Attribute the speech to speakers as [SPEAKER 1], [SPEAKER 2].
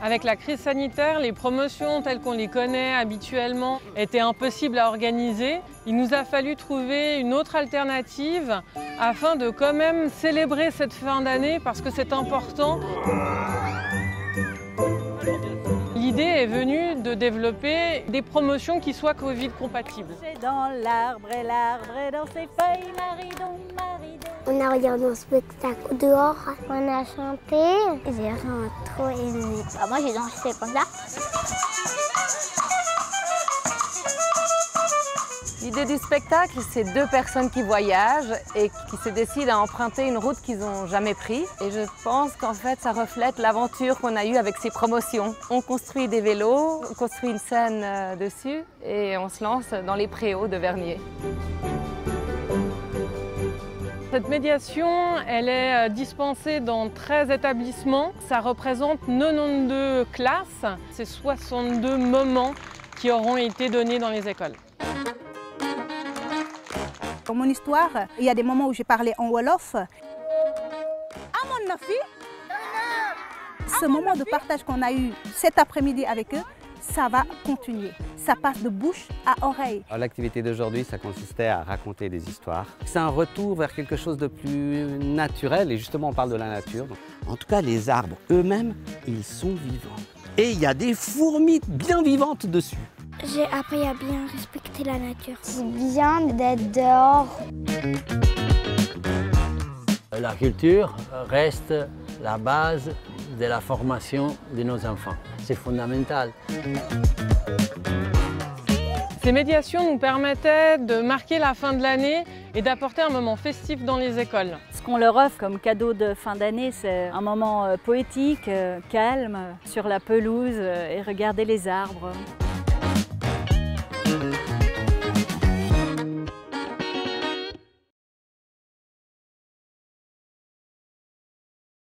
[SPEAKER 1] Avec la crise sanitaire, les promotions telles qu'on les connaît habituellement étaient impossibles à organiser. Il nous a fallu trouver une autre alternative afin de quand même célébrer cette fin d'année parce que c'est important. L'idée est venue de développer des promotions qui soient Covid compatibles.
[SPEAKER 2] C'est dans l'arbre et dans ses feuilles, Maridon, Maridon.
[SPEAKER 3] On a regardé un spectacle dehors, on a chanté, j'ai vraiment trop aimé.
[SPEAKER 4] Moi j'ai dansé comme ça.
[SPEAKER 5] L'idée du spectacle, c'est deux personnes qui voyagent et qui se décident à emprunter une route qu'ils n'ont jamais prise. Et je pense qu'en fait, ça reflète l'aventure qu'on a eue avec ces promotions. On construit des vélos, on construit une scène dessus et on se lance dans les préaux de Vernier.
[SPEAKER 1] Cette médiation, elle est dispensée dans 13 établissements. Ça représente 92 classes. C'est 62 moments qui auront été donnés dans les écoles.
[SPEAKER 2] Dans mon histoire, il y a des moments où j'ai parlé en Wolof. Ce moment de partage qu'on a eu cet après-midi avec eux, ça va continuer. Ça passe de bouche à oreille.
[SPEAKER 6] L'activité d'aujourd'hui, ça consistait à raconter des histoires. C'est un retour vers quelque chose de plus naturel et justement on parle de la nature.
[SPEAKER 7] En tout cas, les arbres eux-mêmes, ils sont vivants. Et il y a des fourmis bien vivantes dessus.
[SPEAKER 3] J'ai appris à bien respecter la nature. C'est bien d'être dehors.
[SPEAKER 8] La culture reste la base de la formation de nos enfants. C'est fondamental.
[SPEAKER 1] Ces médiations nous permettaient de marquer la fin de l'année et d'apporter un moment festif dans les écoles.
[SPEAKER 2] Ce qu'on leur offre comme cadeau de fin d'année, c'est un moment poétique, calme, sur la pelouse et regarder les arbres.